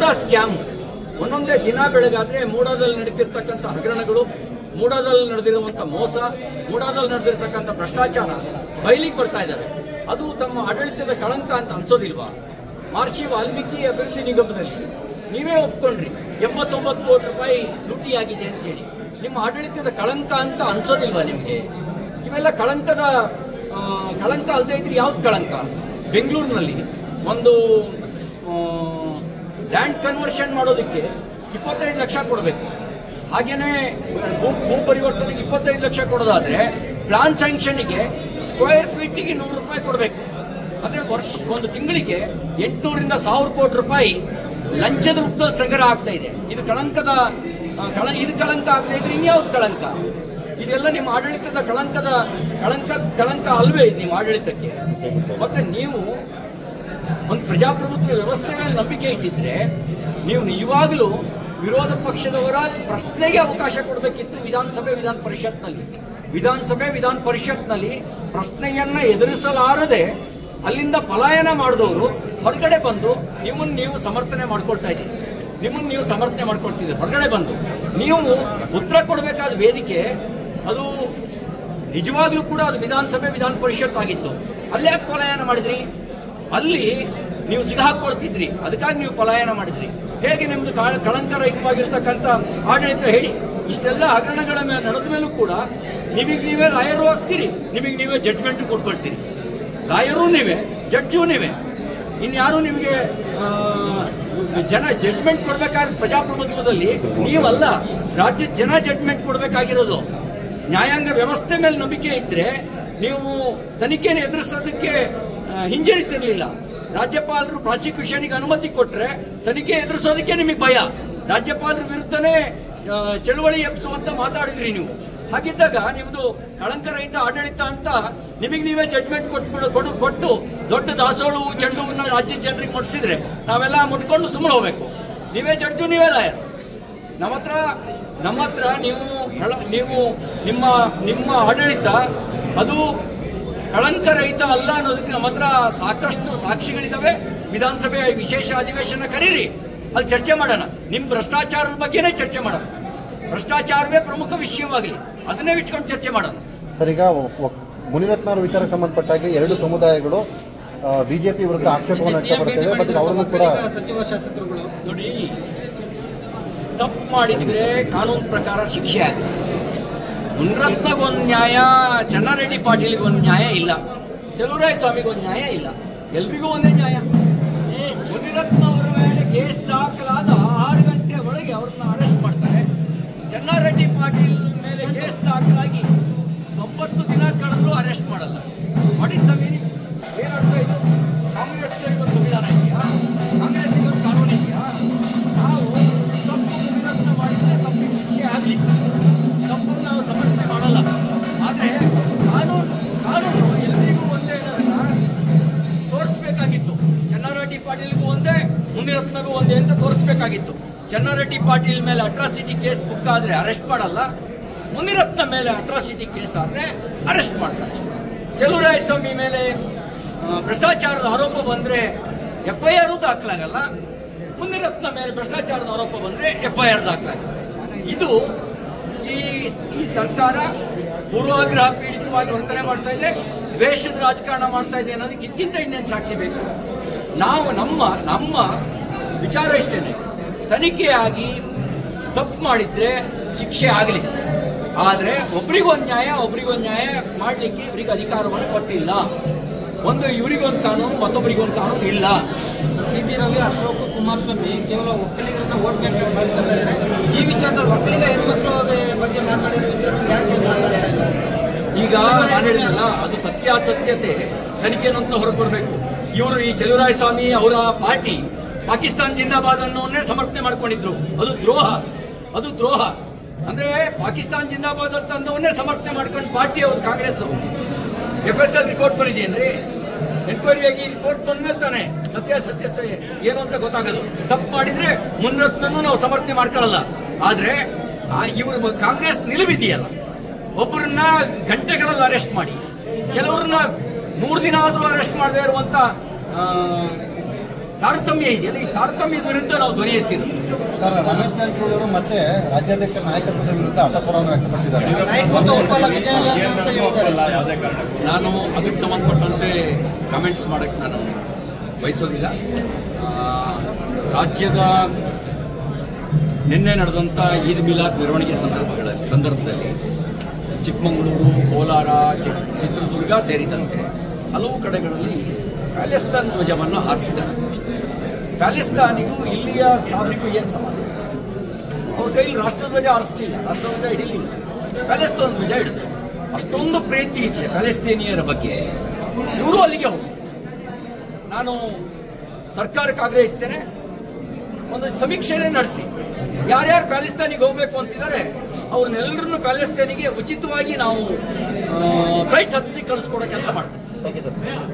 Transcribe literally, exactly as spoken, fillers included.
Scam. ಒಂದೊಂದೇ ದಿನ ಬೆಳಗಾದ್ರೆ ಮೂಡಾದಲ್ಲಿ ನಡೀತಿರ್ತಕ್ಕಂಥ ಹಗರಣಗಳು, ಮೂಡಾದಲ್ಲಿ ನಡೆದಿರುವಂಥ ಮೋಸ, ಮೂಡಾದಲ್ಲಿ ನಡೆದಿರ್ತಕ್ಕಂಥ ಭ್ರಷ್ಟಾಚಾರ ಬಯಲಿಗೆ ಬರ್ತಾ ಇದ್ದಾರೆ. ಅದು ತಮ್ಮ ಆಡಳಿತದ ಕಳಂಕ ಅಂತ ಅನ್ಸೋದಿಲ್ವಾ? ಮಹರ್ಷಿ ವಾಲ್ಮೀಕಿ ಅಭಿವೃದ್ಧಿ ನಿಗಮದಲ್ಲಿ ನೀವೇ ಒಪ್ಕೊಂಡ್ರಿ ಎಂಬತ್ತೊಂಬತ್ತು ಕೋಟಿ ರೂಪಾಯಿ ಲೂಟಿಯಾಗಿದೆ ಅಂತ ಹೇಳಿ. ನಿಮ್ಮ ಆಡಳಿತದ ಕಳಂಕ ಅಂತ ಅನ್ಸೋದಿಲ್ವಾ ನಿಮಗೆ? ಇವೆಲ್ಲ ಕಳಂಕದ ಕಳಂಕ ಅಲ್ಲದೆ ಇದ್ರೆ ಯಾವ್ದು ಕಳಂಕ? ಬೆಂಗಳೂರಿನಲ್ಲಿ ಒಂದು ಲ್ಯಾಂಡ್ ಕನ್ವರ್ಷನ್ ಮಾಡೋದಕ್ಕೆ ಇಪ್ಪತ್ತೈದು ಲಕ್ಷ ಕೊಡಬೇಕು. ಹಾಗೇನೆ ಭೂ ಭೂ ಪರಿವರ್ತನೆಗೆ ಇಪ್ಪತ್ತೈದು ಲಕ್ಷ ಕೊಡೋದಾದ್ರೆ ಪ್ಲಾನ್ ಸ್ಯಾಂಕ್ಷನ್ಗೆ ಸ್ಕ್ವೇರ್ ಫೀಟಿಗೆ ನೂರು ರೂಪಾಯಿ ಕೊಡಬೇಕು. ಅಂದ್ರೆ ವರ್ಷ ಒಂದು ತಿಂಗಳಿಗೆ ಎಂಟುನೂರಿಂದ ಸಾವಿರ ಕೋಟಿ ರೂಪಾಯಿ ಲಂಚದ ರೂಪದಲ್ಲಿ ಸಂಗ್ರಹ ಆಗ್ತಾ ಇದೆ. ಇದು ಕಳಂಕದ ಕಳ ಇದು ಕಳಂಕ ಆಗದೆ ಇದ್ರೆ ಇನ್ಯಾವ್ದು ಕಳಂಕ? ಇದೆಲ್ಲ ನಿಮ್ಮ ಆಡಳಿತದ ಕಳಂಕದ ಕಳಂಕ ಕಳಂಕ ಅಲ್ವೇ ನಿಮ್ಮ ಆಡಳಿತಕ್ಕೆ? ಮತ್ತೆ ನೀವು ಒಂದು ಪ್ರಜಾಪ್ರಭುತ್ವ ವ್ಯವಸ್ಥೆ ಮೇಲೆ ನಂಬಿಕೆ ಇಟ್ಟಿದ್ರೆ ನೀವು ನಿಜವಾಗಲೂ ವಿರೋಧ ಪಕ್ಷದವರ ಪ್ರಶ್ನೆಗೆ ಅವಕಾಶ ಕೊಡಬೇಕಿತ್ತು. ವಿಧಾನಸಭೆ ವಿಧಾನ ಪರಿಷತ್ನಲ್ಲಿ ವಿಧಾನಸಭೆ ವಿಧಾನ ಪರಿಷತ್ನಲ್ಲಿ ಪ್ರಶ್ನೆಯನ್ನ ಎದುರಿಸಲಾರದೆ ಅಲ್ಲಿಂದ ಪಲಾಯನ ಮಾಡಿದವರು ಹೊರಗಡೆ ಬಂದು ನಿಮ್ಮನ್ನು ನೀವು ಸಮರ್ಥನೆ ಮಾಡ್ಕೊಳ್ತಾ ಇದ್ದೀರಿ. ನಿಮ್ಮನ್ನು ನೀವು ಸಮರ್ಥನೆ ಮಾಡ್ಕೊಳ್ತಿದ್ದೀರಿ ಹೊರಗಡೆ ಬಂದು. ನೀವು ಉತ್ತರ ಕೊಡಬೇಕಾದ ವೇದಿಕೆ ಅದು ನಿಜವಾಗ್ಲೂ ಕೂಡ ಅದು ವಿಧಾನಸಭೆ ವಿಧಾನ ಪರಿಷತ್ ಆಗಿತ್ತು. ಅಲ್ಲೇ ಯಾಕೆ ಪಲಾಯನ ಮಾಡಿದ್ರಿ? ಅಲ್ಲಿ ನೀವು ಸಿಗಾಕೊಳ್ತಿದ್ರಿ, ಅದಕ್ಕಾಗಿ ನೀವು ಪಲಾಯನ ಮಾಡಿದ್ರಿ. ಹೇಗೆ ನಿಮ್ದು ಕಳಂಕರಹಿತವಾಗಿರ್ತಕ್ಕಂಥ ಆಡಳಿತ ಹೇಳಿ? ಇಷ್ಟೆಲ್ಲ ಹಗರಣಗಳ ಮೇಲೆ ನಡೆದ ಮೇಲೂ ಕೂಡ ನಿಮಗೆ ನೀವೇ ಲಾಯರು ಆಗ್ತೀರಿ, ನಿಮಗೆ ನೀವೇ ಜಡ್ಜ್ಮೆಂಟ್ ಕೊಟ್ಕೊಳ್ತೀರಿ. ಲಾಯರು ನೀವೇ, ಜಡ್ಜು ನೀವೇ. ಇನ್ಯಾರು ನಿಮಗೆ ಜನ ಜಡ್ಜ್ಮೆಂಟ್ ಕೊಡಬೇಕಾದ ಪ್ರಜಾಪ್ರಭುತ್ವದಲ್ಲಿ ನೀವಲ್ಲ, ರಾಜ್ಯದ ಜನ ಜಡ್ಜ್ಮೆಂಟ್ ಕೊಡಬೇಕಾಗಿರೋದು. ನ್ಯಾಯಾಂಗ ವ್ಯವಸ್ಥೆ ಮೇಲೆ ನಂಬಿಕೆ ಇದ್ರೆ ನೀವು ತನಿಖೆಯನ್ನು ಎದುರಿಸೋದಕ್ಕೆ ಹಿಂಜರಿತಿರ್ಲಿಲ್ಲ. ರಾಜ್ಯಪಾಲರು ಪ್ರಾಸಿಕ್ಯೂಷನ್ಗೆ ಅನುಮತಿ ಕೊಟ್ಟರೆ ತನಿಖೆ ಎದುರಿಸೋದಕ್ಕೆ ನಿಮಗೆ ಭಯ. ರಾಜ್ಯಪಾಲರ ವಿರುದ್ಧನೇ ಚಳವಳಿ ಎಬ್ಸುವಂತ ಮಾತಾಡಿದ್ರಿ ನೀವು. ಹಾಗಿದ್ದಾಗ ನಿಮ್ದು ಕಳಂಕರಹಿತ ಆಡಳಿತ ಅಂತ ನಿಮಗೆ ನೀವೇ ಜಡ್ಜ್ಮೆಂಟ್ ಕೊಟ್ಬಿಡು ಕೊಡು ಕೊಟ್ಟು ದೊಡ್ಡ ದಾಸೋಳು ಚೆಂಡುವನ್ನ ರಾಜ್ಯದ ಜನರಿಗೆ ಮುಟ್ಟಿಸಿದ್ರೆ ನಾವೆಲ್ಲ ಮುಟ್ಕೊಂಡು ಸುಮ್ಮನೆ ಹೋಗ್ಬೇಕು. ನೀವೇ ಜಡ್ಜು, ನೀವೇ ಲಾಯರ್. ನಮ್ಮ ಹತ್ರ ನಮ್ಮ ಹತ್ರ ನೀವು ನೀವು ನಿಮ್ಮ ನಿಮ್ಮ ಆಡಳಿತ ಅದು ಕಳಂಕರಹಿತ ಅಲ್ಲ ಅನ್ನೋದಕ್ಕೆ ನಮ್ಮ ಹತ್ರ ಸಾಕಷ್ಟು ಸಾಕ್ಷಿಗಳಿದಾವೆ. ವಿಧಾನಸಭೆ ವಿಶೇಷ ಅಧಿವೇಶನ ಕರೀರಿ, ಅಲ್ಲಿ ಚರ್ಚೆ ಮಾಡೋಣ. ನಿಮ್ಮ ಭ್ರಷ್ಟಾಚಾರದ ಬಗ್ಗೆನೇ ಚರ್ಚೆ ಮಾಡೋಣ. ಭ್ರಷ್ಟಾಚಾರವೇ ಪ್ರಮುಖ ವಿಷಯವಾಗಲಿ, ಅದನ್ನೇ ಇಟ್ಕೊಂಡು ಚರ್ಚೆ ಮಾಡೋಣ. ಸರ್, ಈಗ ಮುನಿರತ್ನ ಅವರ ವಿಚಾರಕ್ಕೆ ಸಂಬಂಧಪಟ್ಟಾಗಿ ಎರಡು ಸಮುದಾಯಗಳು ಬಿಜೆಪಿ ವಿರುದ್ಧ ಆಕ್ಷೇಪವನ್ನು ವ್ಯಕ್ತಪಡ್ತಿದೆ. ಮತ್ತೆ ಅವರನ್ನು ಕೂಡ ಸಚಿವ ಶಾಸಕರುಗಳು ನೋಡಿ, ತಪ್ಪು ಮಾಡಿದ್ರೆ ಕಾನೂನು ಪ್ರಕಾರ ಶಿಕ್ಷೆ ಆಗುತ್ತೆ. ಮುನಿರತ್ನಗೊಂದು ನ್ಯಾಯ, ಚೆನ್ನಾರೆಡ್ಡಿ ಪಾಟೀಲ್ಗೆ ಒಂದು ನ್ಯಾಯ ಇಲ್ಲ, ಚಲುವರಾಯ ಸ್ವಾಮಿಗೆ ಒಂದು ನ್ಯಾಯ ಇಲ್ಲ, ಎಲ್ರಿಗೂ ಒಂದೇ ನ್ಯಾಯ. ಮುನಿರತ್ನ ಅವರ ಮೇಲೆ ಕೇಸ್ ದಾಖಲಾದ ಆರು ಗಂಟೆ ಒಳಗೆ ಅವ್ರನ್ನ ಅರೆಸ್ಟ್ ಮಾಡ್ತಾರೆ. ಚೆನ್ನಾರೆಡ್ಡಿ ಪಾಟೀಲ್ ಮೇಲೆ ಕೇಸ್ ದಾಖಲಾಗಿ ಒಂಬತ್ತು ದಿನ ಕಳೆದ್ರು ಅರೆಸ್ಟ್ ಮಾಡಲ್ಲ. ಮಾಡಿದ್ದ ಮೀರಿ ಏನರ್ಥ ಇದು? ಕಾಂಗ್ರೆಸ್ ಒಂದು ಸಂವಿಧಾನ ಇದೆಯಾ? ಕಾಂಗ್ರೆಸ್ಗೆ ಒಂದು ಕಾನೂನು ಇದೆಯಾ? ನಾವು ತಪ್ಪು ಮುನಿರತ್ನ ಮಾಡಿದ್ರೆ ತಪ್ಪಿಗೆ ಶಿಕ್ಷೆ ಆಗಲಿ, ತಪ್ಪನ್ನು ನಾವು ಸಮರ್ಥನೆ ಮಾಡಲ್ಲ. ಆದರೆ ಕಾನೂನು ಕಾನೂನು ಎಲ್ರಿಗೂ ಒಂದೇ ತೋರಿಸ್ಬೇಕಾಗಿತ್ತು. ಚೆನ್ನಾರೆಡ್ಡಿ ಪಾಟೀಲ್ಗೂ ಒಂದೇ, ಮುನಿರತ್ನಗೂ ಒಂದೇ ಅಂತ ತೋರಿಸ್ಬೇಕಾಗಿತ್ತು. ಚೆನ್ನಾರೆಡ್ಡಿ ಪಾಟೀಲ್ ಮೇಲೆ ಅಟ್ರಾಸಿಟಿ ಕೇಸ್ ಬುಕ್ ಆದ್ರೆ ಅರೆಸ್ಟ್ ಮಾಡಲ್ಲ, ಮುನಿರತ್ನ ಮೇಲೆ ಅಟ್ರಾಸಿಟಿ ಕೇಸ್ ಆದ್ರೆ ಅರೆಸ್ಟ್ ಮಾಡ್ತಾರೆ. ಚಲುವರಾಯ ಸ್ವಾಮಿ ಮೇಲೆ ಭ್ರಷ್ಟಾಚಾರದ ಆರೋಪ ಬಂದ್ರೆ ಎಫ್ ಐ ಆರ್ ದಾಖಲಾಗಲ್ಲ, ಮುನಿರತ್ನ ಮೇಲೆ ಭ್ರಷ್ಟಾಚಾರದ ಆರೋಪ ಬಂದ್ರೆ ಎಫ್ ಐ ಆರ್ ದಾಖಲಾಗುತ್ತೆ. ಇದು ಈ ಈ ಸರ್ಕಾರ ಪೂರ್ವಾಗ್ರಹ ಪೀಡಿತವಾಗಿ ವರ್ತನೆ ಮಾಡ್ತಾ ಇದೆ, ದ್ವೇಷದ ರಾಜಕಾರಣ ಮಾಡ್ತಾ ಇದೆ ಅನ್ನೋದಕ್ಕೆ ಇದಕ್ಕಿಂತ ಇನ್ನೇನು ಸಾಕ್ಷಿ ಬೇಕು? ನಾವು ನಮ್ಮ ನಮ್ಮ ವಿಚಾರ ಇಷ್ಟೇನೆ, ತನಿಖೆಯಾಗಿ ತಪ್ಪು ಮಾಡಿದ್ರೆ ಶಿಕ್ಷೆ ಆಗಲಿ. ಆದರೆ ಒಬ್ರಿಗೊಂದು ನ್ಯಾಯ ಒಬ್ರಿಗೊಂದು ನ್ಯಾಯ ಮಾಡಲಿಕ್ಕೆ ಇವರಿಗೆ ಅಧಿಕಾರವನ್ನು ಕೊಟ್ಟಿಲ್ಲ. ಒಂದು ಇವರಿಗೊಂದು ಕಾನೂನು, ಮತ್ತೊಬ್ಬರಿಗೊಂದು ಕಾನೂನು ಇಲ್ಲ. ಸಿ ಟಿ ರವಿ, ಅಶೋಕ್, ಕುಮಾರಸ್ವಾಮಿ ಕೇವಲ ಒಕ್ಕಲಿಗರನ್ನ ವೋಟ್ ಬ್ಯಾಂಕ್ ಬಳಸ್ತಾ ಇದ್ದಾರೆ. ಈ ವಿಚಾರದಲ್ಲಿ ಒಕ್ಕಲಿಗ ಹೆಣ್ಮಕ್ಳ ಬಗ್ಗೆ ಮಾತಾಡಿರೋ ವಿಚಾರ ಯಾಕೆ ಈಗ ನಾನು ಹೇಳಿದ್ನಲ್ಲ, ಅದು ಸತ್ಯಾಸತ್ಯತೆ ತನಿಖೆಯನ್ನು ಅಂತ ಹೊರಬರಬೇಕು. ಇವರು ಈ ಚಲುವರಾಯ ಸ್ವಾಮಿ ಅವರ ಪಾರ್ಟಿ ಪಾಕಿಸ್ತಾನ ಜಿಂದಾಬಾದ್ ಅನ್ನೋನ್ನೇ ಸಮರ್ಥನೆ ಮಾಡ್ಕೊಂಡಿದ್ರು. ಅದು ದ್ರೋಹ, ಅದು ದ್ರೋಹ. ಅಂದ್ರೆ ಪಾಕಿಸ್ತಾನ ಜಿಂದಾಬಾದ್ ಅಂತ ಅಂದವನ್ನೇ ಸಮರ್ಥನೆ ಮಾಡ್ಕೊಂಡು ಪಾರ್ಟಿ ಅವರು Congress F S L report ಬಂದಿದೆಯೇನ್ರಿ? ಎನ್ಕ್ವೈರಿ ಆಗಿ ರಿಪೋರ್ಟ್ ಬಂದ್ಮೇಲೆ ತಾನೆ ಸತ್ಯಾಸತ್ಯತೆ ಏನು ಅಂತ ಗೊತ್ತಾಗೋದು. ತಪ್ಪು ಮಾಡಿದ್ರೆ ಮುನಿರತ್ನನ್ನು ನಾವು ಸಮರ್ಥನೆ ಮಾಡ್ಕೊಳ್ಳಲ್ಲ. ಆದ್ರೆ ಇವರು ಕಾಂಗ್ರೆಸ್ ನಿಲುವಿದೆಯಲ್ಲ, ಒಬ್ಬರನ್ನ ಗಂಟೆಗಳಲ್ಲಿ ಅರೆಸ್ಟ್ ಮಾಡಿ, ಕೆಲವ್ರನ್ನ ಮೂರು ದಿನ ಆದ್ರೂ ಅರೆಸ್ಟ್ ಮಾಡದೇ ಇರುವಂತ ತಾರತಮ್ಯ ಇದೆಯಲ್ಲ, ಈ ತಾರತಮ್ಯದ ವಿರುದ್ಧ ನಾವು ಧ್ವನಿ ಎತ್ತಿದ್ವಿ. ಸರ್, ರಮೇಶ್ ಜಾರಕಿಹೊಳಿ ಅವರು ಮತ್ತೆ ರಾಜ್ಯಾಧ್ಯಕ್ಷರ ನಾಯಕತ್ವದ ವಿರುದ್ಧ ಅಪಸ್ವರವನ್ನು ವ್ಯಕ್ತಪಡಿಸಿದ್ದಾರೆ. ನಾನು ಅದಕ್ಕೆ ಸಂಬಂಧಪಟ್ಟಂತೆ ಕಮೆಂಟ್ಸ್ ಮಾಡೋಕ್ಕೆ ನಾನು ಬಯಸೋದಿಲ್ಲ. ರಾಜ್ಯದ ನಿನ್ನೆ ನಡೆದಂಥ ಈದ್ ಮಿಲಾದ್ ಮೆರವಣಿಗೆ ಸಂದರ್ಭಗಳಲ್ಲಿ ಸಂದರ್ಭದಲ್ಲಿ ಚಿಕ್ಕಮಗಳೂರು, ಕೋಲಾರ, ಚಿತ್ರದುರ್ಗ ಸೇರಿದಂತೆ ಹಲವು ಕಡೆಗಳಲ್ಲಿ ಪ್ಯಾಲೆಸ್ತಾನ್ ಧ್ವಜವನ್ನು ಹಾರಿಸಿದ್ದಾರೆ. ಪ್ಯಾಲೆಸ್ತಾನಿಗೂ ಇಲ್ಲಿಯ ಸಾಧನೆಗೂ ಏನು ಸಂಬಂಧ? ಅವ್ರ ಕೈಲಿ ರಾಷ್ಟ್ರಧ್ವಜ ಹಾರಿಸ್ಲಿಲ್ಲ, ರಾಷ್ಟ್ರಧ್ವಜ ಹಿಡಿಲಿಲ್ಲ, ಪ್ಯಾಲೆಸ್ತಾನ್ ಧ್ವಜ ಹಿಡಿದ್ರು. ಅಷ್ಟೊಂದು ಪ್ರೀತಿ ಇದೆ ಪ್ಯಾಲೆಸ್ತೀನಿಯರ ಬಗ್ಗೆ. ಇವರು ಅಲ್ಲಿಗೆ ಹೋಗಿ ನಾನು ಸರ್ಕಾರಕ್ಕೆ ಆಗ್ರಹಿಸ್ತೇನೆ, ಒಂದು ಸಮೀಕ್ಷೆನೇ ನಡೆಸಿ ಯಾರ್ಯಾರು ಪ್ಯಾಲೆಸ್ತಾನಿಗೆ ಹೋಗ್ಬೇಕು ಅಂತಿದ್ದಾರೆ ಅವ್ರನ್ನೆಲ್ಲರನ್ನು ಪ್ಯಾಲೆಸ್ತಾನಿಗೆ ಉಚಿತವಾಗಿ ನಾವು ಫ್ಲೈಟ್ ಹತ್ತಿಸಿ ಕಳಿಸ್ಕೊಡೋ ಕೆಲಸ ಮಾಡ್ತೀವಿ.